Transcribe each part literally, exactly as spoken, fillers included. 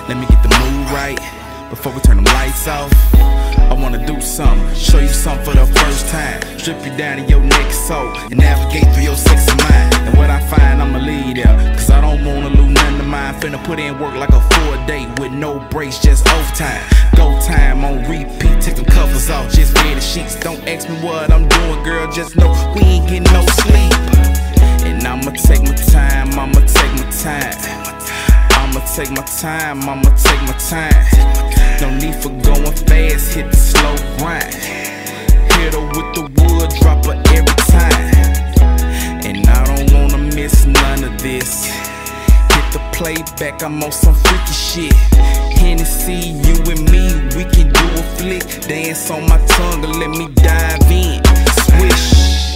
Let me get the mood right before we turn them lights off. I wanna do something, show you something for the first time. Strip you down to your neck so and navigate through your sexy mind. And what I find, I'ma leave there, cause I don't wanna lose none of mine. Finna put in work like a full day with no breaks, just overtime. Go time on repeat, take them covers off, just wear the sheets. Don't ask me what I'm doing, girl, just know we ain't getting no sleep. And I'ma take my time, I'ma take my time. I'ma take my time, I'ma take my time. No need for going fast, hit the slow grind. Hit her with the wood, drop her every time. And I don't wanna miss none of this. Hit the playback, I'm on some freaky shit. Hennessy, you and me, we can do a flick. Dance on my tongue and let me dive in. Swish.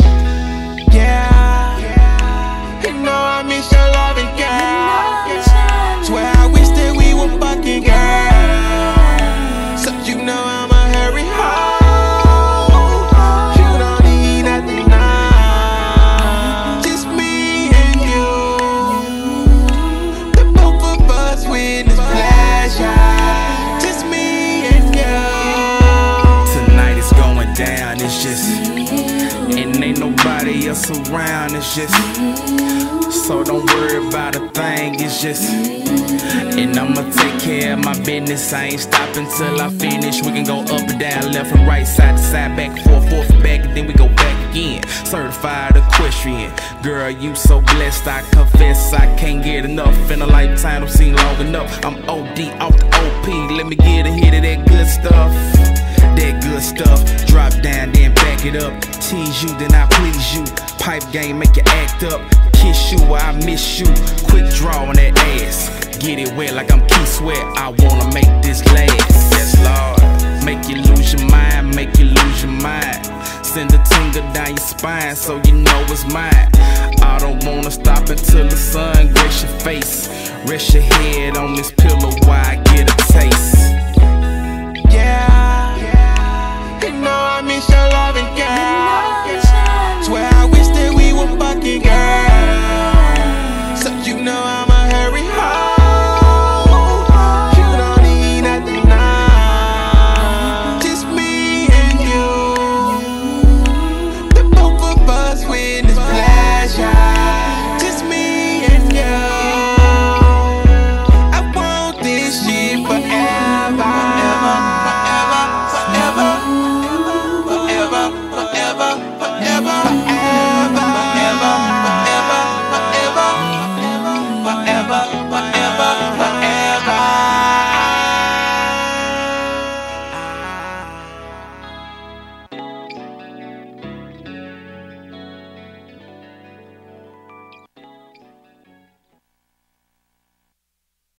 Yeah, you know I miss your loving, girl. Swear I wish that we were fucking, girl. So you know I'ma hurry home. You don't need nothing now. Just me and you. The both of us witness pleasure. Just me and you. Tonight is going down, it's just, and ain't nobody else around, it's just, so don't worry about a thing, it's just, and I'ma take care of my business. I ain't stopping till I finish. We can go up and down, left and right, side to side, back and forth, forth and back, and then we go back again. Certified equestrian, girl, you so blessed, I confess I can't get enough. In a lifetime, I've seen long enough. I'm O D off the O P, let me get a hit of that good stuff. That good stuff, drop down, then back it up. Tease you, then I please you. Pipe game, make you act up. Kiss you while I miss you. Quick draw on that ass. Get it wet like I'm Keith Sweat. I wanna make this last. Yes, Lord. Make you lose your mind, make you lose your mind. Send a tingle down your spine so you know it's mine. I don't wanna stop until the sun grace your face. Rest your head on this pillow while I get a taste.